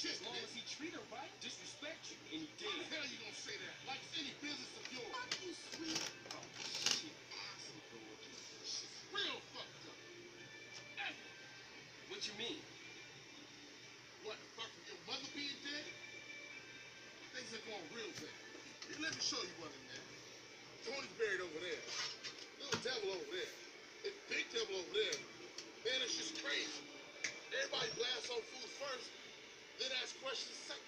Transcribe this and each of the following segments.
shit. As long as he treat her right, disrespect you, and he did. How the hell you gonna say that? Like it's any business of yours. Fuck you, sweet. Oh, shit. Asshole. Shit's real fucked up. Hey. What you mean? What, the fuck from your mother being dead? Things are going real bad. Here, let me show you one in there. Tony's buried over there. Little devil over there. And big devil over there. Man, it's just crazy. Everybody blasts on food first, then ask questions second.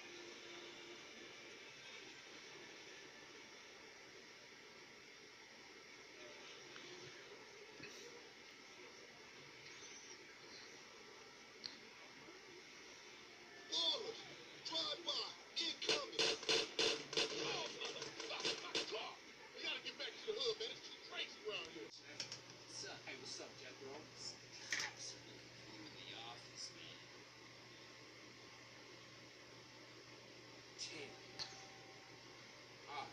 Orders, drive by, incoming. Oh, motherfucker, my car. We gotta get back to the hood, man. It's too crazy around here. What's up? Hey, what's up, Jack Bro? Absolutely in the office, man. Damn. Ah.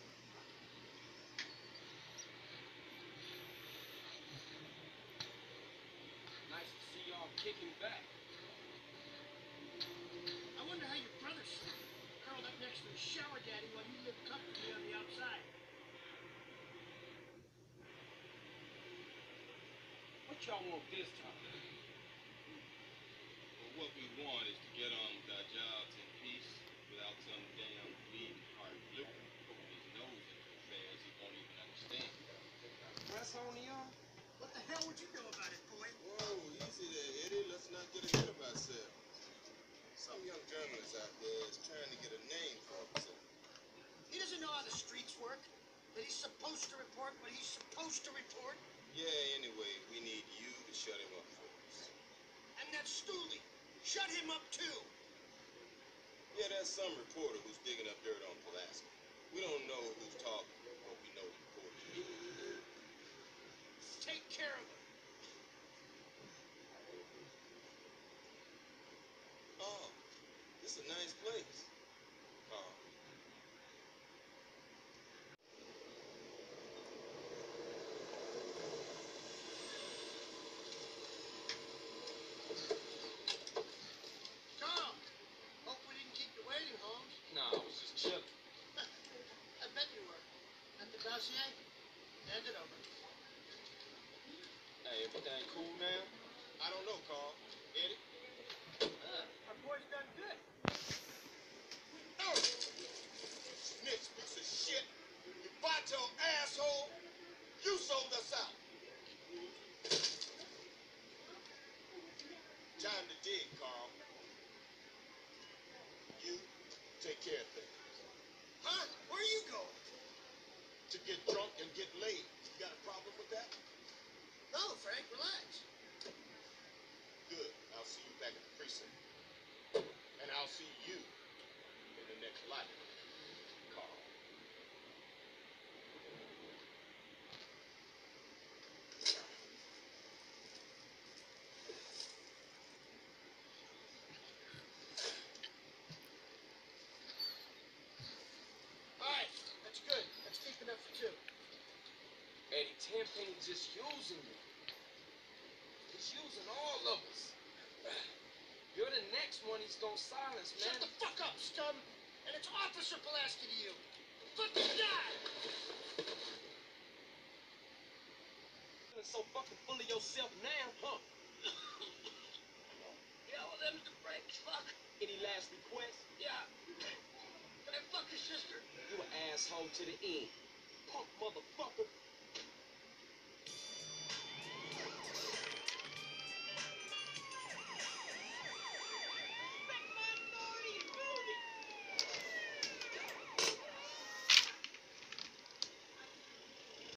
Nice to see y'all kicking back. I wonder how your brother slept, curled up next to his shower daddy while you lived comfortably on the outside. What y'all want this time? Well, what we want is to get on with our jobs in peace without some damn weed cart liquor poking his nose into affairs he won't even understand. Press on y'all? What the hell would you know about it, boy? Whoa, easy there, Eddie. Let's not get ahead of ourselves. Some young journalist out there is trying to get a name for himself. He doesn't know how the streets work. That he's supposed to report what he's supposed to report. Yeah, anyway, we need you to shut him up for us. And that Stooley, shut him up too. Yeah, there's some reporter who's digging up dirt on Pulaski. We don't know who's talking, but we know the reporter. Take care of him. Oh, this is a nice place. Oh. Tom, hope we didn't keep you waiting, Holmes. Nah, I was just chilling. I bet you were. At the dossier? Hand it over. Hey, everything cool now? I don't know, Carl. Eddie? Our boy's done good. Oh! Snitch piece of shit! You Bato asshole! You sold us out! Time to dig, Carl. You take care of things. Huh? Where are you going? To get drunk and get laid. You got a problem with that? No, Frank, relax. Good. I'll see you back at the precinct. And I'll see you in the next life, Carl. All right, that's good. That's deep enough for two. Eddie Tampane just using you. He's using all of us. You're the next one he's gonna silence, man. Shut the fuck up, scum! And it's Officer Pulaski to you. Good to die! Feeling so fucking full of yourself now, huh? Yeah, well, them's the breaks, fuck. Any last requests? Yeah. Can I fuck your sister? You an asshole to the end. Punk motherfucker.